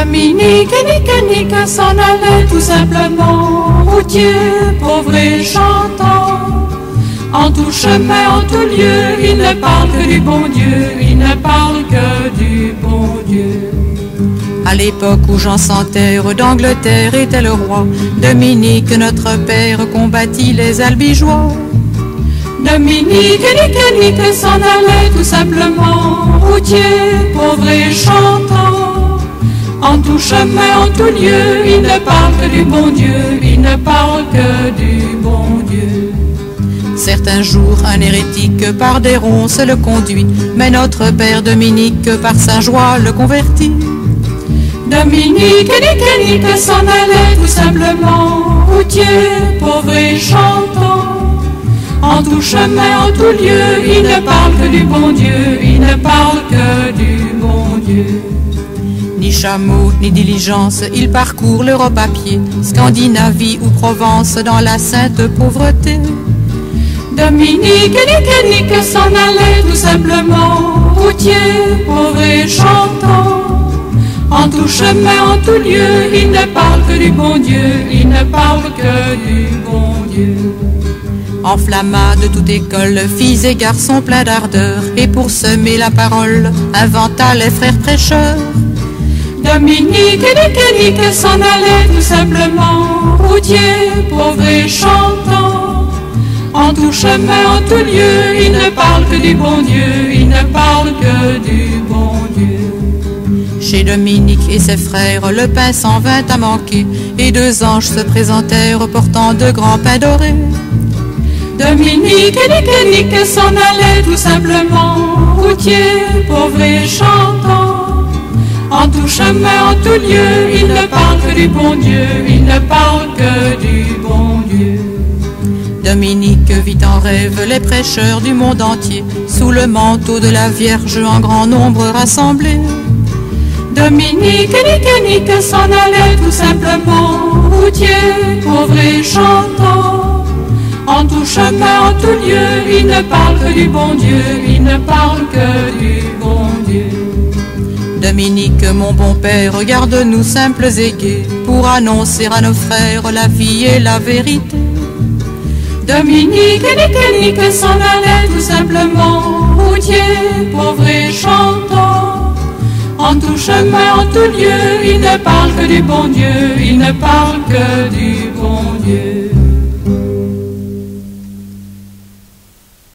Dominique et Nique s'en allaient tout simplement, routier, pauvre et chantant. En tout chemin, en tout lieu, il ne parle que du bon Dieu, il ne parle que du bon Dieu. À l'époque où Jean sans terre d'Angleterre était le roi, Dominique, notre père, combattit les albigeois. Dominique et Nique s'en allaient tout simplement, routier, pauvre et chantant. En tout chemin, en tout lieu, il ne parle que du bon Dieu, il ne parle que du bon Dieu. Certains jours, un hérétique par des ronces le conduit, mais notre père Dominique par sa joie le convertit. Dominique et Nique s'en allaient tout simplement, routier, pauvre et chantant. En tout chemin, en tout lieu, il ne parle que du bon Dieu, il ne parle que du bon Dieu. Ni chameau, ni diligence, il parcourt l'Europe à pied, Scandinavie ou Provence dans la sainte pauvreté. Dominique et Nique s'en allaient tout simplement, routier, pauvre et chantant. En tout chemin, en tout lieu, il ne parle que du bon Dieu, il ne parle que du bon Dieu. Enflamma de toute école, filles et garçons pleins d'ardeur, et pour semer la parole, inventa les frères prêcheurs. Dominique et Nique s'en allaient tout simplement, routier, pauvre et chantant. En tout chemin, en tout lieu, il ne parle que du bon Dieu, il ne parle que du bon Dieu. Chez Dominique et ses frères, le pain s'en vint à manquer, et deux anges se présentèrent portant de grands pains dorés. Dominique et Nique s'en allaient tout simplement, routier, pauvre et chantant. En tout chemin, en tout lieu, il ne parle que du bon Dieu, il ne parle que du bon Dieu. Dominique vit en rêve les prêcheurs du monde entier, sous le manteau de la Vierge en grand nombre rassemblés. Dominique et Nique s'en allaient tout simplement, routier, pauvre et chantant. En tout chemin, en tout lieu, il ne parle que du bon Dieu, il ne parle que du bon Dieu. Dominique, mon bon père, regarde-nous simples et gais, pour annoncer à nos frères la vie et la vérité. Dominique et Nique s'en allaient tout simplement, routier, pauvre et chantant. En tout chemin, en tout lieu, il ne parle que du bon Dieu, il ne parle que du bon Dieu.